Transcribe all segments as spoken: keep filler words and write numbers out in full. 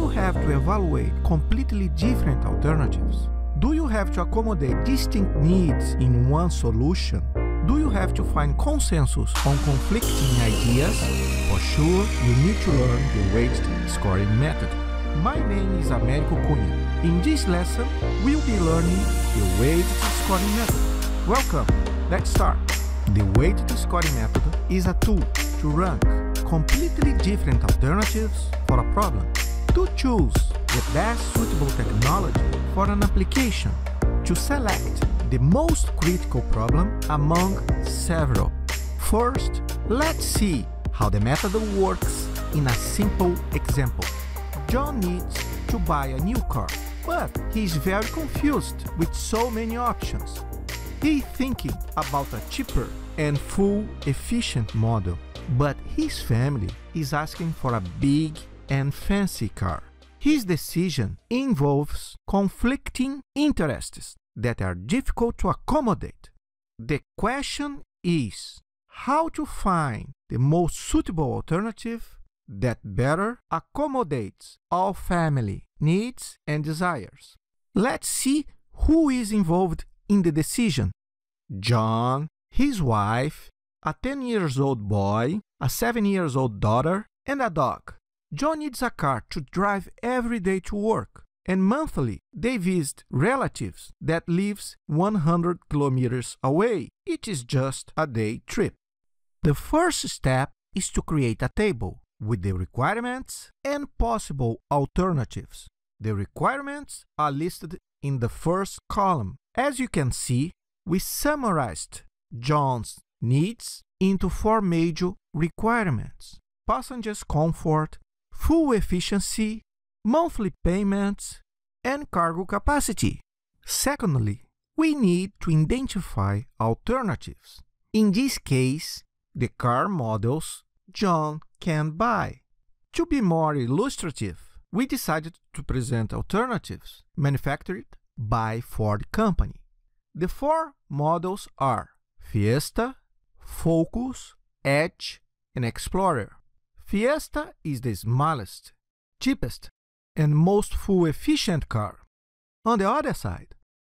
have to evaluate completely different alternatives? Do you have to accommodate distinct needs in one solution? Do you have to find consensus on conflicting ideas? For sure, you need to learn the weighted scoring method. My name is Américo Cunha. In this lesson, we'll be learning the weighted scoring method. Welcome! Let's start. The weighted scoring method is a tool to rank completely different alternatives for a problem, to choose the best suitable technology for an application, to select the most critical problem among several. First, let's see how the method works in a simple example. John needs to buy a new car, but he is very confused with so many options. He is thinking about a cheaper and full efficient model, but his family is asking for a big and fancy car. His decision involves conflicting interests that are difficult to accommodate. The question is how to find the most suitable alternative that better accommodates all family needs and desires. Let's see who is involved in the decision. John, his wife, a ten years old boy, a seven years old daughter, and a dog. John needs a car to drive every day to work, and monthly they visit relatives that lives one hundred kilometers away. It is just a day trip. The first step is to create a table with the requirements and possible alternatives. The requirements are listed in the first column. As you can see, we summarized John's needs into four major requirements: passengers' comfort, full efficiency, monthly payments, and cargo capacity. Secondly, we need to identify alternatives. In this case, the car models John can buy. To be more illustrative, we decided to present alternatives manufactured by Ford Company. The four models are Fiesta, Focus, Edge, and Explorer. Fiesta is the smallest, cheapest, and most fuel-efficient car. On the other side,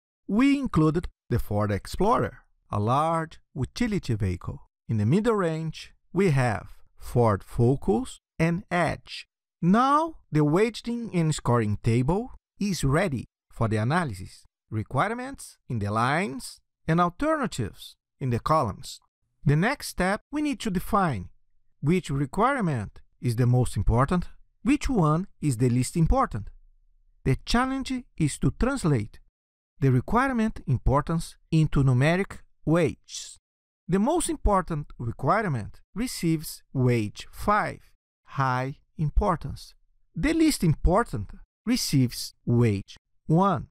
we included the Ford Explorer, a large utility vehicle. In the middle range, we have Ford Focus and Edge. Now, the weighting and scoring table is ready for the analysis. Requirements in the lines and alternatives in the columns. The next step, we need to define which requirement is the most important, which one is the least important. The challenge is to translate the requirement importance into numeric weights. The most important requirement receives weight five, high importance. The least important receives weight one,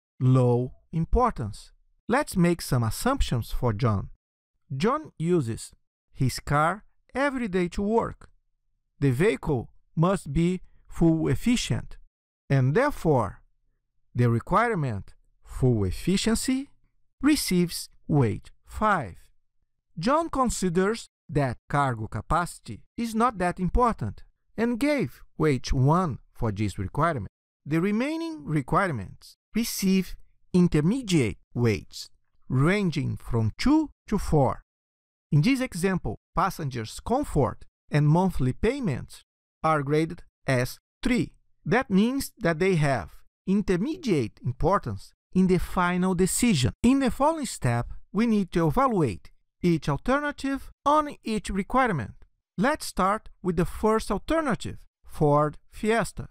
low importance. Let's make some assumptions for John. John uses his car every day to work. The vehicle must be fuel efficient, and therefore, the requirement fuel efficiency receives weight five. John considers that cargo capacity is not that important and gave weight one for this requirement. The remaining requirements receive intermediate weights, ranging from two to four. In this example, passengers' comfort and monthly payments are graded as three. That means that they have intermediate importance in the final decision. In the following step, we need to evaluate each alternative on each requirement. Let's start with the first alternative, Ford Fiesta.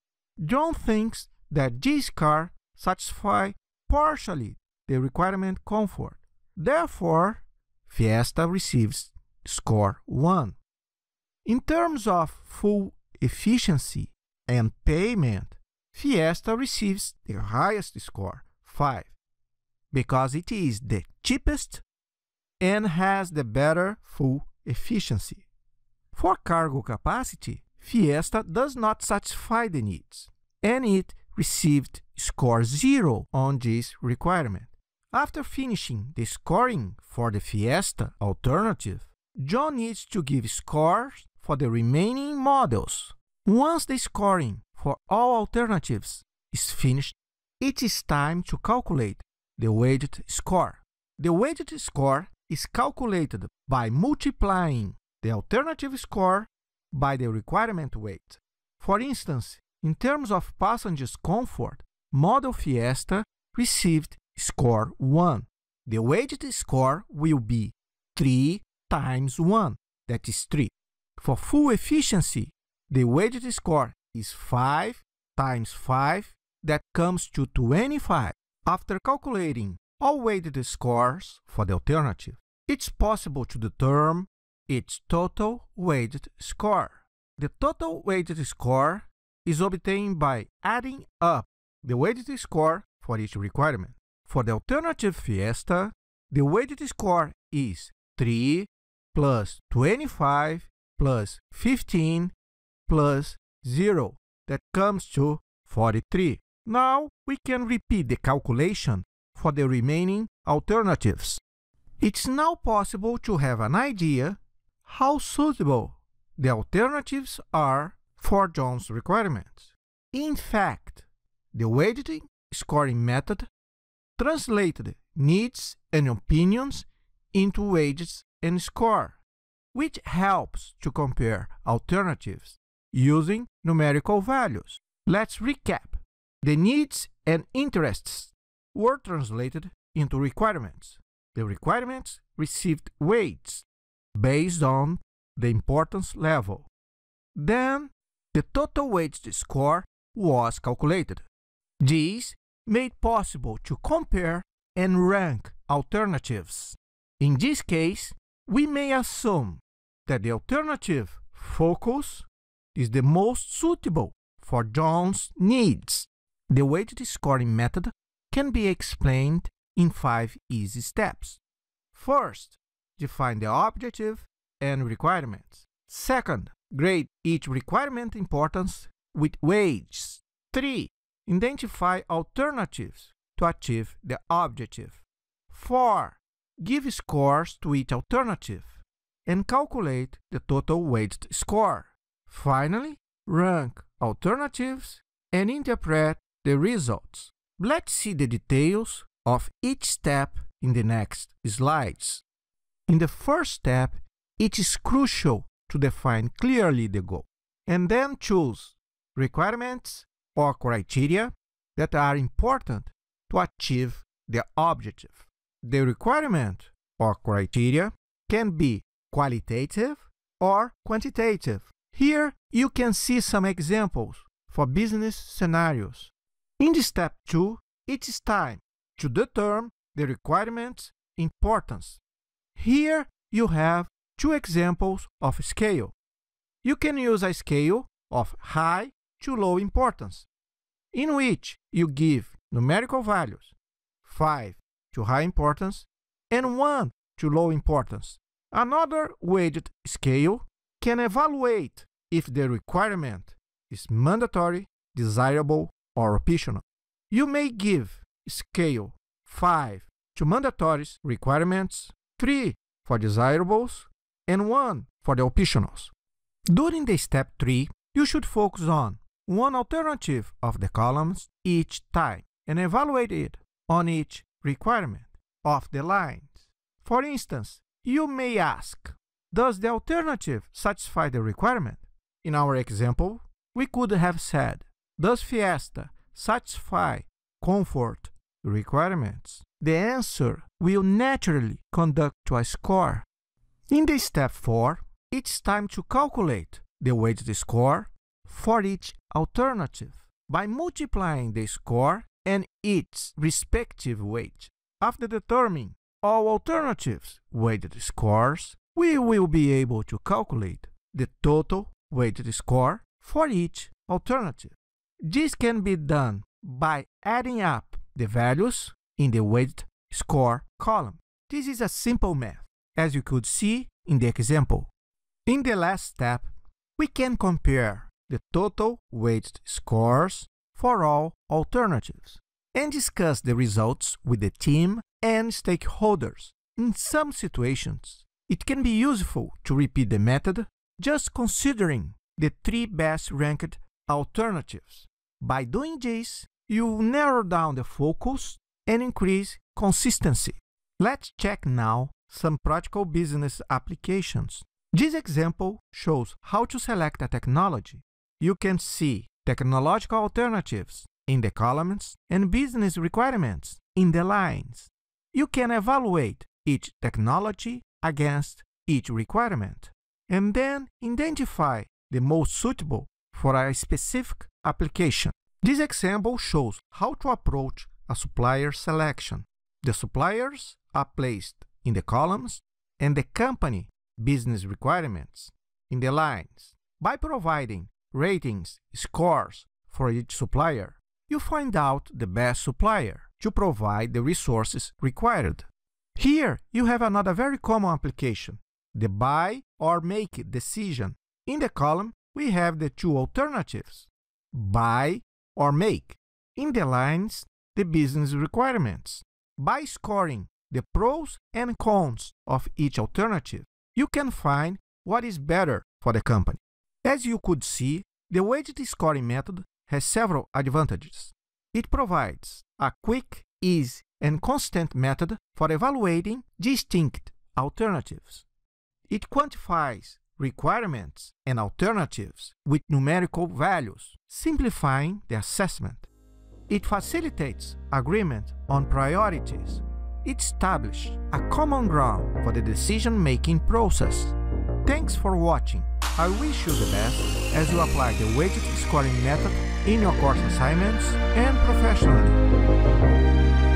John thinks that this car satisfies partially the requirement comfort. Therefore, Fiesta receives score one. In terms of full efficiency and payment, Fiesta receives the highest score, five, because it is the cheapest and has the better fuel efficiency. For cargo capacity, Fiesta does not satisfy the needs, and it received score zero on this requirement. After finishing the scoring for the Fiesta alternative, John needs to give scores for the remaining models. Once the scoring for all alternatives is finished, it is time to calculate the weighted score. The weighted score is calculated by multiplying the alternative score by the requirement weight. For instance, in terms of passengers' comfort, Model Fiesta received score one. The weighted score will be three times one, that is three. For fuel efficiency, the weighted score is five times five, that comes to twenty-five. After calculating all weighted scores for the alternative, it's possible to determine its total weighted score. The total weighted score is obtained by adding up the weighted score for each requirement. For the alternative Fiesta, the weighted score is three plus twenty-five plus fifteen plus zero, that comes to forty-three. Now we can repeat the calculation for the remaining alternatives. It's now possible to have an idea how suitable the alternatives are for John's requirements. In fact, the weighted scoring method translated needs and opinions into weights and score, which helps to compare alternatives using numerical values. Let's recap. The needs and interests were translated into requirements. The requirements received weights based on the importance level. Then, the total weighted score was calculated. This made possible to compare and rank alternatives. In this case, we may assume that the alternative Focus is the most suitable for John's needs. The weighted scoring method can be explained in five easy steps. First, define the objective and requirements. Second, grade each requirement importance with weights. Three, identify alternatives to achieve the objective. Four, give scores to each alternative and calculate the total weighted score. Finally, rank alternatives and interpret the results. Let's see the details of each step in the next slides. In the first step, it is crucial to define clearly the goal, and then choose requirements or criteria that are important to achieve the objective. The requirement or criteria can be qualitative or quantitative. Here you can see some examples for business scenarios. In the step two, it is time to determine the requirement's importance. Here you have two examples of scale. You can use a scale of high to low importance, in which you give numerical values, five to high importance and one to low importance. Another weighted scale can evaluate if the requirement is mandatory, desirable, or optional. You may give scale five to mandatory requirements, three for desirables, and one for the optionals. During the step three, you should focus on one alternative of the columns each time and evaluate it on each requirement of the lines. For instance, you may ask, does the alternative satisfy the requirement? In our example, we could have said, does Fiesta satisfy comfort requirements? The answer will naturally conduct to a score. In the step four, it's time to calculate the weighted score for each alternative by multiplying the score and its respective weight. After determining all alternatives' weighted scores, we will be able to calculate the total weighted score for each alternative. This can be done by adding up the values in the weighted score column. This is a simple math, as you could see in the example. In the last step, we can compare the total weighted scores for all alternatives and discuss the results with the team and stakeholders. In some situations, it can be useful to repeat the method just considering the three best ranked alternatives. By doing this, you narrow down the focus and increase consistency. Let's check now some practical business applications. This example shows how to select a technology. You can see technological alternatives in the columns and business requirements in the lines. You can evaluate each technology against each requirement, and then identify the most suitable for a specific application. This example shows how to approach a supplier selection. The suppliers are placed in the columns and the company business requirements in the lines. By providing ratings, scores for each supplier, you find out the best supplier to provide the resources required. Here you have another very common application, the buy or make decision. In the column, we have the two alternatives, buy or make. In the lines, the business requirements. By scoring the pros and cons of each alternative, you can find what is better for the company. As you could see, the weighted scoring method has several advantages. It provides a quick, easy, and constant method for evaluating distinct alternatives. It quantifies requirements and alternatives with numerical values, simplifying the assessment. It facilitates agreement on priorities. It establishes a common ground for the decision-making process. Thanks for watching. I wish you the best as you apply the weighted scoring method in your course assignments and professionally.